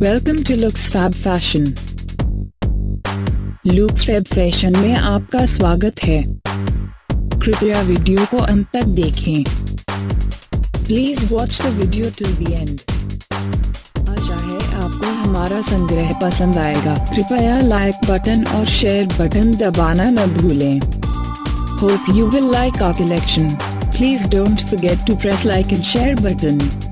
Welcome to Looks Fab Fashion. Looks Fab Fashion में आपका स्वागत है। कृपया वीडियो को अंत तक देखें। Please watch the video till the end. आशा है आपको हमारा संग्रह पसंद आएगा। कृपया लाइक बटन और शेयर बटन दबाना न भूलें। Hope you will like our collection. Please don't forget to press like and share button.